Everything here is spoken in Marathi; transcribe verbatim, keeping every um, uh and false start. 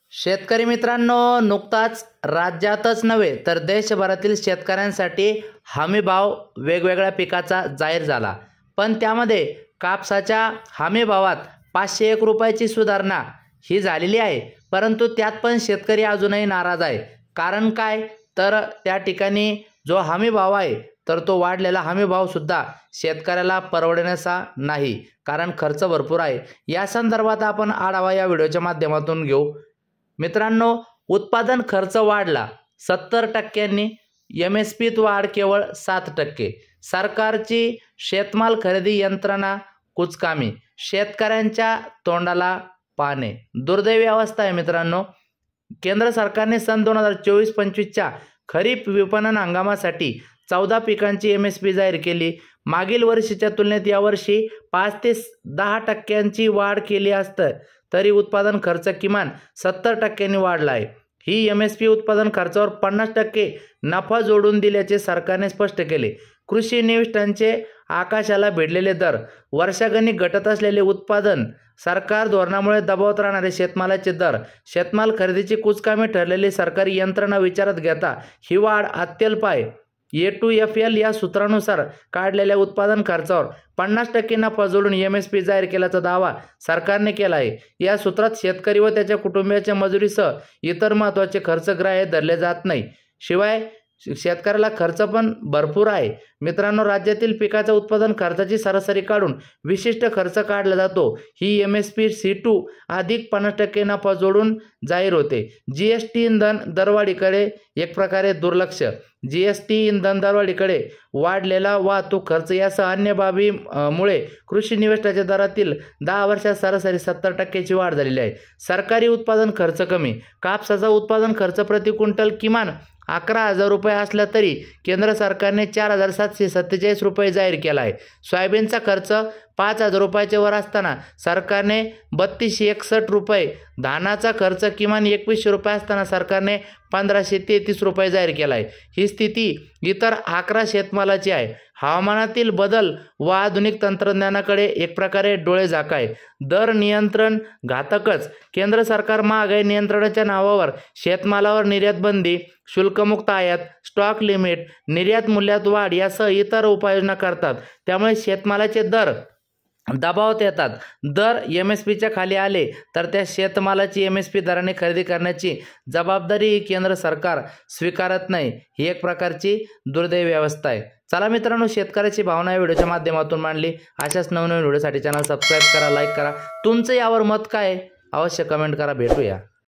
शेतकरी मित्रांनो, नुकताच राज्यातच नव्हे तर देशभरातील शेतकऱ्यांसाठी हमी भाव वेगवेगळ्या पिकाचा जाहीर झाला। पण त्यामध्ये कापसाच्या हमी भावात पाचशे एक रुपयाची सुधारणा ही झालेली आहे। परंतु त्यात पण शेतकरी अजूनही नाराज आहे। कारण काय, तर त्या ठिकाणी जो हमी भाव आहे तर तो वाढलेला हमी भाव सुद्धा शेतकऱ्याला परवडण्याचा नाही, कारण खर्च भरपूर आहे। या संदर्भात आपण आढावा या व्हिडिओच्या माध्यमातून घेऊ। मित्रांनो, उत्पादन खर्च वाढला सत्तर टक्क्यांनी, एम एस पीत वाढ केवळ सात टक्के, सरकारची शेतमाल खरेदी यंत्रणा कुचकामी, शेतकऱ्यांच्या तोंडाला पाने, दुर्दैवी अवस्था आहे। मित्रांनो, केंद्र सरकारने सन दोन हजार चोवीस पंचवीसच्या खरीप विपणन हंगामासाठी चौदा पिकांची एम एस पी जाहीर केली। मागील वर्षीच्या तुलनेत यावर्षी पाच ते दहा टक्क्यांची वाढ केली असतं तरी उत्पादन खर्च किमान सत्तर टक्क्यांनी वाढला आहे। ही एम एस पी उत्पादन खर्चावर पन्नास टक्के नफा जोडून दिल्याचे सरकारने स्पष्ट केले। कृषी निविष्ठांचे आकाशाला भिडलेले दर, वर्षागणिक घटत असलेले उत्पादन, सरकार धोरणामुळे दबावात राहणारे शेतमालाचे दर, शेतमाल खरेदीची कुचकामी ठरलेली सरकारी यंत्रणा विचारात घेता ही वाढ अत्यल्प आहे। ए टू एफ एल या सूत्रानुसार काढलेल्या उत्पादन खर्चावर पन्नास टक्के नफा जोडून एम एस पी जाहीर केल्याचा दावा सरकारने केला आहे। या सूत्रात शेतकरी व त्याच्या कुटुंबियाच्या मजुरीसह इतर महत्त्वाचे खर्च ग्राह्य धरले जात नाही। शिवाय शेतकऱ्याला खर्च पण भरपूर आहे। मित्रांनो, राज्यातील पिकाच्या उत्पादन खर्चाची सरासरी काढून विशिष्ट खर्च काढला जातो। ही M S P C two अधिक पन्नास टक्के नफा जोडून जाहीर होते। जी एस टी इंधन दरवाढीकडे एक प्रकारे दुर्लक्ष, जी एस टी इंधन दरवाढीकडे वाढलेला वाहतूक खर्च यासह अन्य बाबी मुळे कृषी निविष्ठाच्या दरातील दहा वर्षात सरासरी सत्तर टक्क्याची वाढ झालेली आहे। सरकारी उत्पादन खर्च कमी, कापसाचा उत्पादन खर्च प्रति क्विंटल किमान अकरा हजार रुपये असला तरी केंद्र सरकारने चार हजार सातशे सत्तेचाळीस रुपये जाहीर केला आहे। सोयाबीनचा खर्च पाच हजार रुपयाच्या वर असताना सरकारने बत्तीसशे एकसष्ट रुपये, धानाचा खर्च किमान एकवीसशे रुपये असताना सरकारने पंधराशे तेहतीस रुपये जाहीर केला आहे। ही स्थिती इतर अकरा शेतमालाची आहे। हवामानातील बदल व आधुनिक तंत्रज्ञानाकडे एक प्रकारे डोळे झाकाय। दर नियंत्रण घातकच, केंद्र सरकार महागाई नियंत्रणाच्या नावावर शेतमालावर निर्यात बंदी, शुल्कमुक्त आयात, स्टॉक लिमिट, निर्यात मूल्यात वाढ यासह इतर उपाययोजना करतात। त्यामुळे शेतमालाचे दर दबावात येतात। दर एम एस पीच्या खाली आले तर त्या शेतमालाची एम एस पी दराने खरेदी करण्याची जबाबदारी केंद्र सरकार स्वीकारत नाही। ही एक प्रकारची दुर्दैवी अवस्था आहे। चला मित्रांनो, शेतकऱ्याची भावना या व्हिडिओच्या माध्यमातून मांडली। अशाच नवनवीन व्हिडिओसाठी चॅनल सबस्क्राईब करा, लाईक करा। तुमचं यावर मत काय अवश्य कमेंट करा। भेटूया।